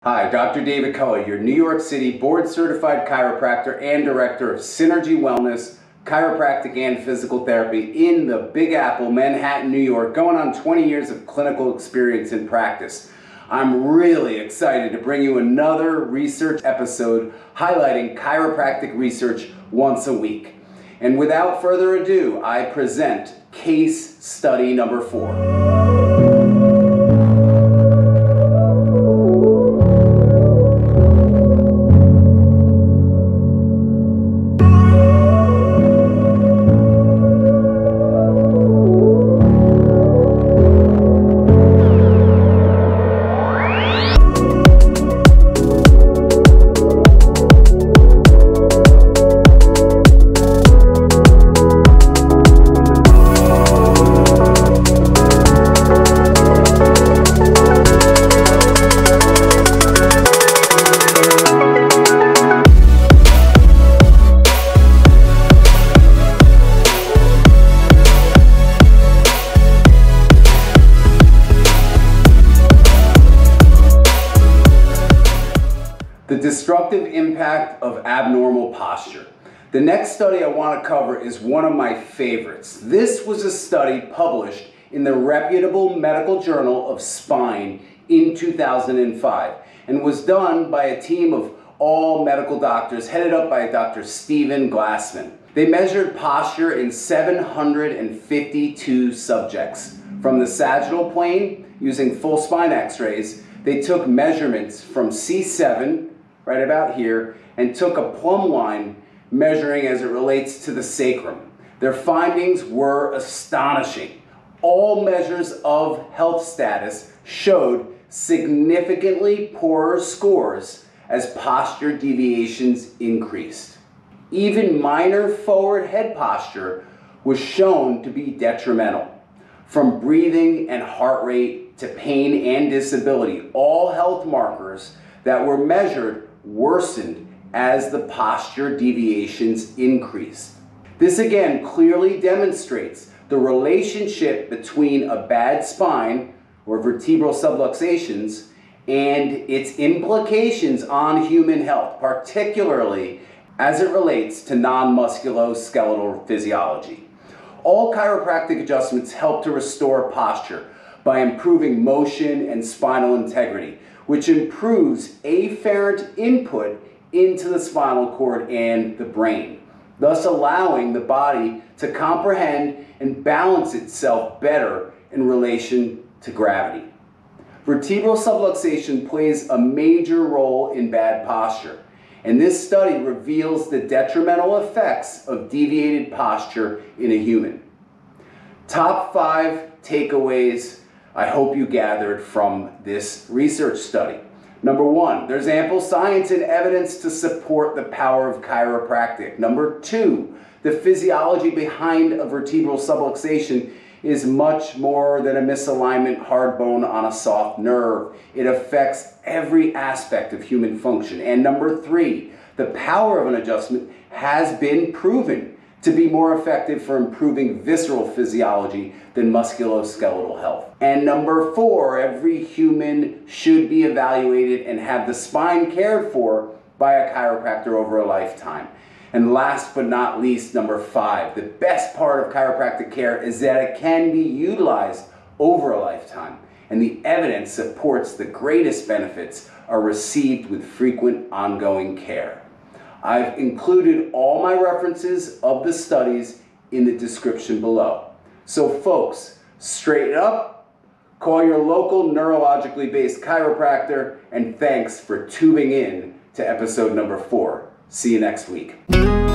Hi, Dr. David Cully, your New York City board-certified chiropractor and director of Synergy Wellness, Chiropractic and Physical Therapy in the Big Apple, Manhattan, New York, going on 20 years of clinical experience and practice. I'm really excited to bring you another research episode highlighting chiropractic research once a week. And without further ado, I present case study number 4. The destructive impact of abnormal posture. The next study I want to cover is one of my favorites. This was a study published in the reputable medical journal of Spine in 2005 and was done by a team of all medical doctors headed up by Dr. Stephen Glassman. They measured posture in 752 subjects. From the sagittal plane, using full spine x-rays, they took measurements from C7, right about here, and took a plumb line measuring as it relates to the sacrum. Their findings were astonishing. All measures of health status showed significantly poorer scores as posture deviations increased. Even minor forward head posture was shown to be detrimental. From breathing and heart rate to pain and disability, all health markers that were measured worsened as the posture deviations increased. This again clearly demonstrates the relationship between a bad spine or vertebral subluxations and its implications on human health, particularly as it relates to non-musculoskeletal physiology. All chiropractic adjustments help to restore posture by improving motion and spinal integrity, which improves afferent input into the spinal cord and the brain, thus allowing the body to comprehend and balance itself better in relation to gravity. Vertebral subluxation plays a major role in bad posture, and this study reveals the detrimental effects of deviated posture in a human. Top 5 takeaways I hope you gathered from this research study. Number 1, there's ample science and evidence to support the power of chiropractic. Number 2, the physiology behind a vertebral subluxation is much more than a misalignment hard bone on a soft nerve. It affects every aspect of human function. And number 3, the power of an adjustment has been proven to be more effective for improving visceral physiology than musculoskeletal health. And number 4, every human should be evaluated and have the spine cared for by a chiropractor over a lifetime. And last but not least, number 5, the best part of chiropractic care is that it can be utilized over a lifetime. And the evidence supports the greatest benefits are received with frequent ongoing care. I've included all my references of the studies in the description below. So folks, straighten up, call your local neurologically based chiropractor, and thanks for tuning in to episode number 4. See you next week.